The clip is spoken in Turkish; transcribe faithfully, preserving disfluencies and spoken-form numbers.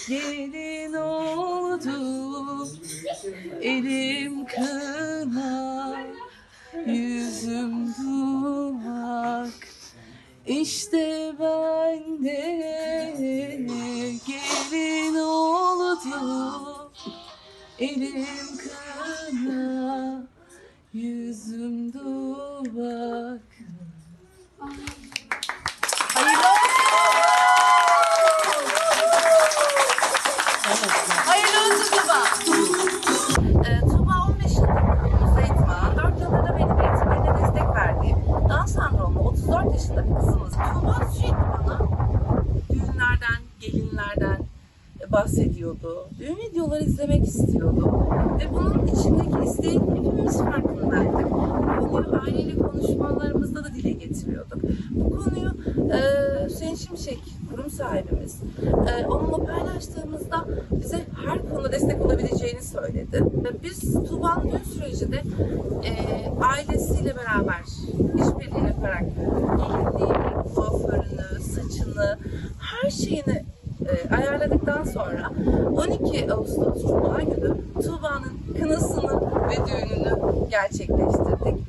gelin oldu. Elim kına, yüzüm dudak. İşte ben de gelin oldu. Elim kına, yüzüm dudak. Hayırlı olsun. Hayırlı olsun Tuba. Ee, Tuba on beş yıllık okulumuzda eğitim alan, dört yıldır da benim eğitimlerine destek verdiğim Down sendromlu otuz dört yaşında bir kızımız. Tuba sürekli bana düğünlerden, gelinlerden bahsediyordu. Düğün videoları izlemek istiyordu. Ve bunun içindeki isteğin hepimiz farkındaydık. Bu konuyu aileyle konuşmalarımızda da dile getiriyorduk. Bu konuyu e, Hüseyin Şimşek, kurum sahibimiz, e, onunla paylaştığımızda bize her konuda destek olabileceğini söyledi. Biz Tuğba'nın düğün sürecinde e, ailesiyle beraber işbirliği yaparak gelinliğini, kuaförünü, saçını, her şeyini E, ayarladıktan sonra on iki Ağustos Cuma günü Tuğba'nın kınasını ve düğününü gerçekleştirdik.